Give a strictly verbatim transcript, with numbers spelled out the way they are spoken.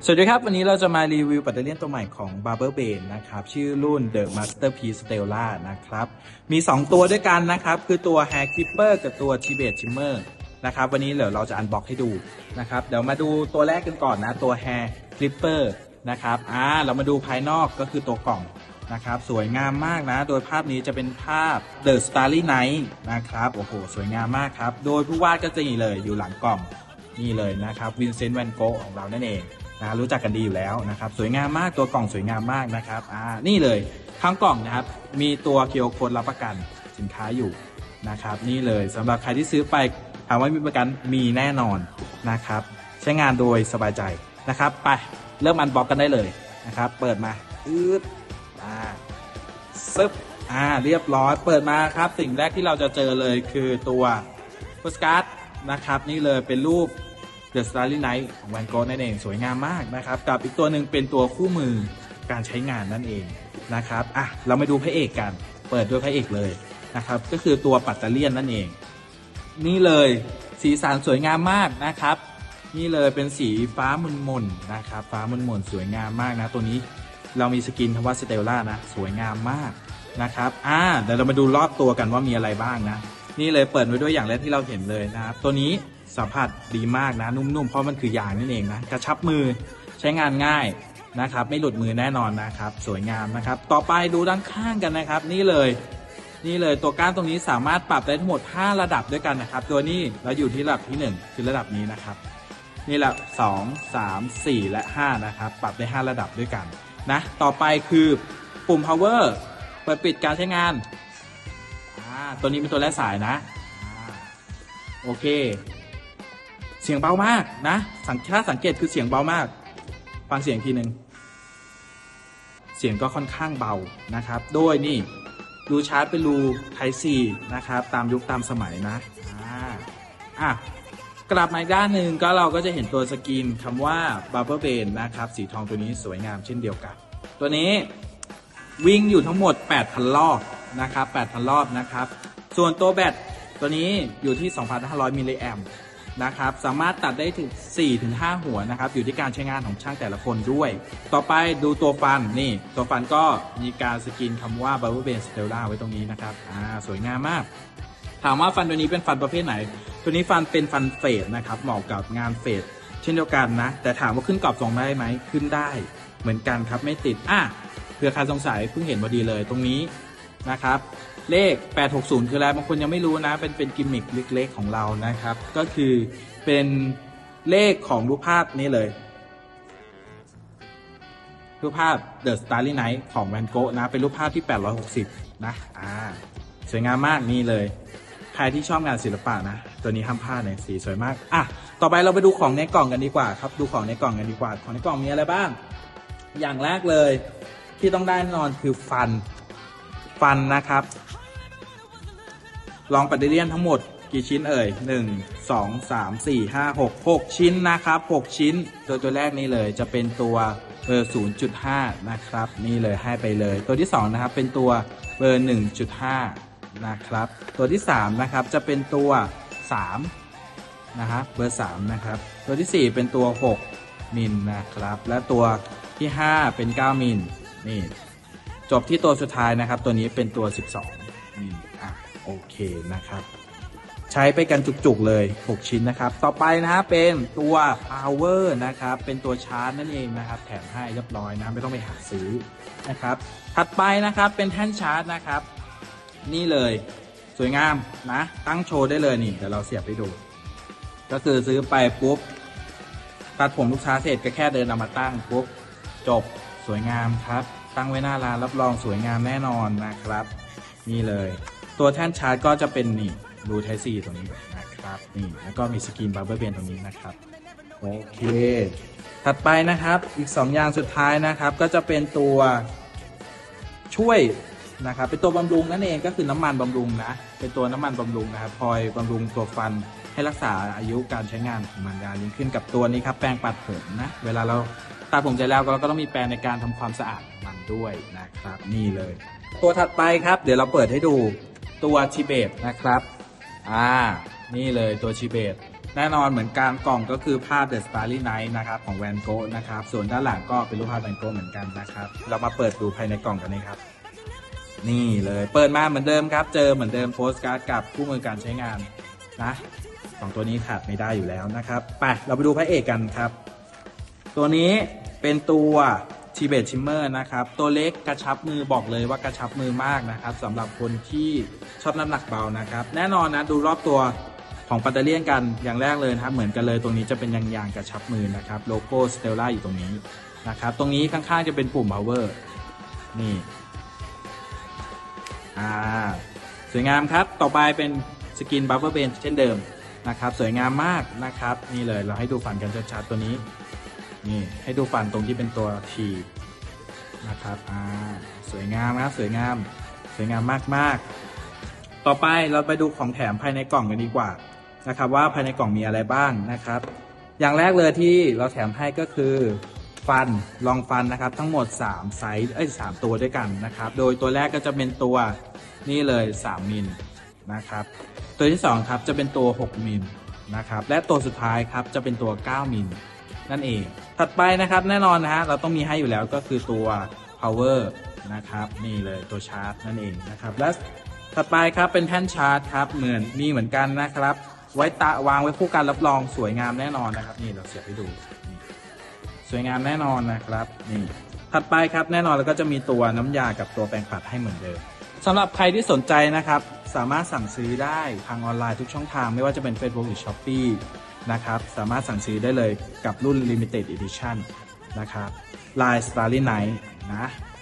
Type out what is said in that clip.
สวัสดีครับวันนี้เราจะมารีวิวแบตเตอรี่ตัวใหม่ของ Barberbane นะครับชื่อรุ่น The Masterpiece Stella นะครับมีสองตัวด้วยกันนะครับคือตัว Hair Clipper กับตัว Tibet Shimmer นะครับวันนี้เดี๋ยวเราจะอันบ็อกให้ดูนะครับเดี๋ยวมาดูตัวแรกกันก่อนนะตัว Hair Clipper นะครับอ่าเรามาดูภายนอกก็คือตัวกล่องนะครับสวยงามมากนะโดยภาพนี้จะเป็นภาพ The Starry Night นะครับโอ้โหสวยงามมากครับโดยผู้วาดก็จะนี่เลยอยู่หลังกล่องนี่เลยนะครับวินเซนต์ แวนโกะของเรานั่นเองนะรู้จักกันดีอยู่แล้วนะครับสวยงามมากตัวกล่องสวยงามมากนะครับอ่านี่เลยทั้งกล่องนะครับมีตัวคิว อาร์ Code รับประกันสินค้าอยู่นะครับนี่เลยสำหรับใครที่ซื้อไปถามว่ามีประกันมีแน่นอนนะครับใช้งานโดยสบายใจนะครับไปเริ่มอันบ็อกกันได้เลยนะครับเปิดมาอืดอ่าซึบอ่าเรียบร้อยเปิดมาครับสิ่งแรกที่เราจะเจอเลยคือตัวโปสการ์ดนะครับนี่เลยเป็นรูปThe Starry Night ของแวนโกะนั่นเองสวยงามมากนะครับกับอีกตัวหนึ่งเป็นตัวคู่มือการใช้งานนั่นเองนะครับอ่ะเรามาดูพระเอกกันเปิดด้วยพระเอกเลยนะครับก็คือตัวปัตเตอร์เลียนนั่นเองนี่เลยสีสันสวยงามมากนะครับนี่เลยเป็นสีฟ้ามุนๆนะครับฟ้ามุนๆสวยงามมากนะตัวนี้เรามีสกินคำว่าสเตลล่านะสวยงามมากนะครับอ่าเดี๋ยวเรามาดูรอบตัวกันว่ามีอะไรบ้างนะนี่เลยเปิดไว้ด้วยอย่างแรกที่เราเห็นเลยนะครับตัวนี้สัมผัสดีมากนะนุ่มๆเพราะมันคือยางนั่นเองนะกระชับมือใช้งานง่ายนะครับไม่หลุดมือแน่นอนนะครับสวยงามนะครับต่อไปดูด้านข้างกันนะครับนี่เลยนี่เลยตัวก้านตรงนี้สามารถปรับได้ทั้งหมดห้าระดับด้วยกันนะครับตัวนี้เราอยู่ที่ระดับที่หนึ่งคือระดับนี้นะครับนี่แหละสอง สาม สี่และห้านะครับปรับได้ห้าระดับด้วยกันนะต่อไปคือปุ่ม power เปิดปิดการใช้งานอ่าตัวนี้เป็นตัวแรกสายนะโอเคเสียงเบามากนะสังถ้าสังเกตคือเสียงเบามากฟังเสียงทีหนึ่งเสียงก็ค่อนข้างเบานะครับโดยนี่รูชาร์จเป็นรู Type C นะครับตามยุคตามสมัยนะอ่าอ่ะกลับมาอีกด้านหนึ่งก็เราก็จะเห็นตัวสกรีนคำว่า Barberbane นะครับสีทองตัวนี้สวยงามเช่นเดียวกันตัวนี้วิ่งอยู่ทั้งหมด แปดพัน รอบนะครับ แปดพัน รอบนะครับส่วนตัวแบตตัวนี้อยู่ที่ สองพันห้าร้อย มิลลิแอมป์นะครับสามารถตัดได้ถึง สี่ถึงห้า หัวนะครับอยู่ที่การใช้งานของช่างแต่ละคนด้วยต่อไปดูตัวฟันนี่ตัวฟันก็มีการสกรีนคำว่า Barberbane Stella ไว้ตรงนี้นะครับอ่าสวยงามมากถามว่าฟันตัวนี้เป็นฟันประเภทไหนตัวนี้ฟันเป็นฟันเฟดนะครับเหมาะกับงานเฟดเช่นเดียวกันนะแต่ถามว่าขึ้นกรอบทรงได้ไหมขึ้นได้เหมือนกันครับไม่ติดอ่ะเผื่อใครสงสัยเพิ่งเห็นพอดีเลยตรงนี้นะครับเลขแปดหกศูนย์คืออะไรบางคนยังไม่รู้นะเป็นเป็นกิมมิคเล็กๆของเรานะครับก็คือเป็นเลขของรูปภาพนี้เลยรูปภาพ The Starry Night ของแวนโกะนะเป็นรูปภาพที่แปดร้อยหกสิบนะอ่าสวยงามมากนี่เลยใครที่ชอบงานศิลปะนะตัวนี้ห้ามพลาดเลยสีสวยมากอ่ะต่อไปเราไปดูของในกล่องกันดีกว่าครับดูของในกล่องกันดีกว่าของในกล่องมีอะไรบ้างอย่างแรกเลยที่ต้องได้แน่นอนคือฟันฟันนะครับลองปัตเตอร์เลียนทั้งหมดกี่ชิ้นเอ่ยหนึ่ง สอง สาม สี่ ห้า หก หกชิ้นนะครับหกชิ้นตัวตัวแรกนี่เลยจะเป็นตัวเบอร์ ศูนย์จุดห้า นะครับนี่เลยให้ไปเลยตัวที่สองนะครับเป็นตัวเบอร์ หนึ่งจุดห้า นะครับตัวที่สามนะครับจะเป็นตัวสามนะครับเบอร์สามนะครับตัวที่สี่เป็นตัวหกมิลนะครับและตัวที่ห้าเป็นเก้ามิลนี่จบที่ตัวสุดท้ายนะครับตัวนี้เป็นตัวสิบสองมิลอ่ะโอเคนะครับใช้ไปกันจุกๆเลยหกชิ้นนะครับต่อไปนะฮะเป็นตัว power นะครับเป็นตัวชาร์จนั่นเองนะครับแถมให้เรียบร้อยนะไม่ต้องไปหาซื้อนะครับถัดไปนะครับเป็นแท่นชาร์จนะครับนี่เลยสวยงามนะตั้งโชว์ได้เลยนี่เดี๋ยวเราเสียบไปดูก็คือซื้อไปปุ๊บตัดผมลูกค้าเสร็จก็แค่เดินเอามาตั้งปุ๊บจบสวยงามครับตั้งไว้หน้าร้านรับรองสวยงามแน่นอนนะครับนี่เลยตัวแท่นชาร์จก็จะเป็นนี่รูไทป์ ซี ตรงนี้นะครับนี่แล้วก็มีสกรีน Barberbane ตรงนี้นะครับโอเคถัดไปนะครับอีกสองอย่างสุดท้ายนะครับก็จะเป็นตัวช่วยนะครับเป็นตัวบำรุงนั่นเองก็คือน้ำมันบำรุงนะเป็นตัวน้ำมันบำรุงนะครับคอยบำรุงตัวฟันให้รักษาอายุการใช้งานของมันยาวยิ่งขึ้นกับตัวนี้ครับแปรงปัดผมนะเวลาเราตัดผมเสร็จแล้วเราก็ต้องมีแปรงในการทำความสะอาดมันด้วยนะครับนี่เลยตัวถัดไปครับเดี๋ยวเราเปิดให้ดูตัวชิเบตนะครับอ่านี่เลยตัวชิเบตแน่นอนเหมือนกลางกล่องก็คือภาพ The Starry Night นะครับของแวนโกะนะครับส่วนด้านหลังก็เป็นรูปภาพแวนโกะเหมือนกันนะครับเรามาเปิดดูภายในกล่องกันนะครับนี่เลยเปิดมาเหมือนเดิมครับเจอเหมือนเดิมโปสการ์ดกับคู่มือการใช้งานนะสองตัวนี้ขาดไม่ได้อยู่แล้วนะครับไปเราไปดูพระเอกกันครับตัวนี้เป็นตัวทีเบตชิมเมอร์นะครับตัวเล็กกระชับมือบอกเลยว่ากระชับมือมากนะครับสำหรับคนที่ชอบน้ำหนักเบานะครับแน่นอนนะดูรอบตัวของปัตเตอร์เลียนกันอย่างแรกเลยนะครับเหมือนกันเลยตรงนี้จะเป็นยางๆกระชับมือนะครับโลโก้สเตลล่าอยู่ตรงนี้นะครับตรงนี้ข้างๆจะเป็นปุ่ม power นี่อ่าสวยงามครับต่อไปเป็นสกินบัฟเฟอร์เบนเช่นเดิมนะครับสวยงามมากนะครับนี่เลยเราให้ดูฟันกันชัดๆตัวนี้นี่ให้ดูฟันตรงที่เป็นตัว T นะครับอ่าสวยงามนะสวยงามสวยงามมากๆต่อไปเราไปดูของแถมภายในกล่องกันดีกว่านะครับว่าภายในกล่องมีอะไรบ้างนะครับอย่างแรกเลยที่เราแถมให้ก็คือฟันรองฟันนะครับทั้งหมดสามไซส์เอ้ยสามตัวด้วยกันนะครับโดยตัวแรกก็จะเป็นตัวนี่เลยสามมิลนะครับตัวที่สองครับจะเป็นตัวหกมิลนะครับและตัวสุดท้ายครับจะเป็นตัวเก้ามิลนั่นเองถัดไปนะครับแน่นอนนะฮะเราต้องมีให้อยู่แล้วก็คือตัว power นะครับนี่เลยตัวชาร์จนั่นเองนะครับและถัดไปครับเป็นแท่นชาร์จครับเหมือนมีเหมือนกันนะครับไว้ตาวางไว้คู่กันรับรองสวยงามแน่นอนนะครับนี่เราเสียบให้ดูสวยงามแน่นอนนะครับนี่ถัดไปครับแน่นอนแล้วก็จะมีตัวน้ำยากับตัวแปรงปัดให้เหมือนเดิมสำหรับใครที่สนใจนะครับสามารถสั่งซื้อได้ทางออนไลน์ทุกช่องทางไม่ว่าจะเป็น Facebook หรือ Shopee นะครับสามารถสั่งซื้อได้เลยกับรุ่น Limited Edition นะครับ Line Starry Night นะ